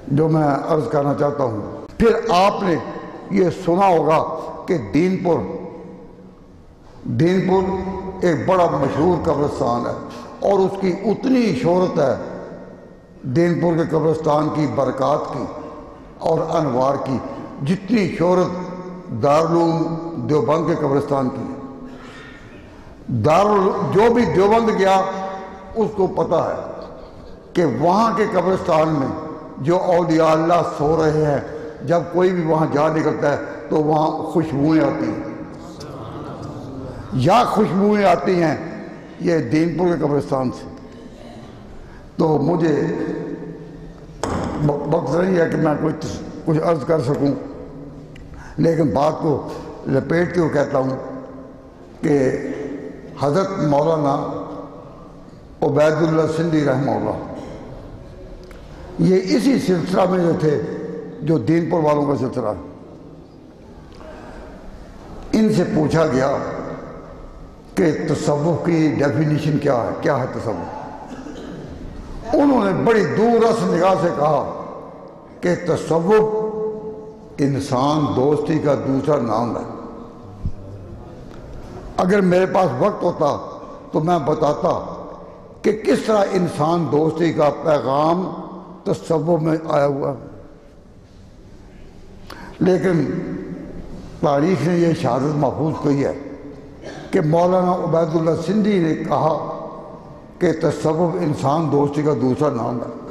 جو میں عرض کرنا چاہتا ہوں۔ پھر آپ نے یہ سنا ہوگا کہ دین پور ایک بڑا مشہور قبرستان ہے، اور اس کی اتنی شہرت ہے دین پور کے قبرستان کی برکات کی اور انوار کی، جتنی شہرت دارالعلوم دیوبند کے قبرستان کی ہے۔ جو بھی دیوبند گیا اس کو پتہ ہے کہ وہاں کے قبرستان میں جو اولیاء اللہ سو رہے ہیں، جب کوئی بھی وہاں جا نکلتا ہے تو وہاں خوشبوئیں آتی ہیں، یا خوشبوئیں آتی ہیں یہ دین پور کے قبرستان سے۔ تو مجھے وقت نہیں ہے کہ میں کچھ عرض کر سکوں، لیکن بات کو لپیٹ کے وہ کہتا ہوں کہ حضرت مولانا عبید اللہ سندھی رحمہ اللہ یہ اسی سلسلہ میں جو تھے جو دین پور والوں کا سلسلہ ہے۔ ان سے پوچھا گیا کہ تصوف کی ڈیفینیشن کیا ہے، کیا ہے تصوف؟ انہوں نے بڑی دور رس نگاہ سے کہا کہ تصوف انسان دوستی کا دوسرا نام ہے۔ اگر میرے پاس وقت ہوتا تو میں بتاتا کہ کس طرح انسان دوستی کا پیغام تصوف میں آیا ہوا، لیکن تاریخ نے یہ شہادت محفوظ کی ہے کہ مولانا عبید اللہ سندھی نے کہا کہ تصوف انسان دوستی کا دوسرا نام ہے۔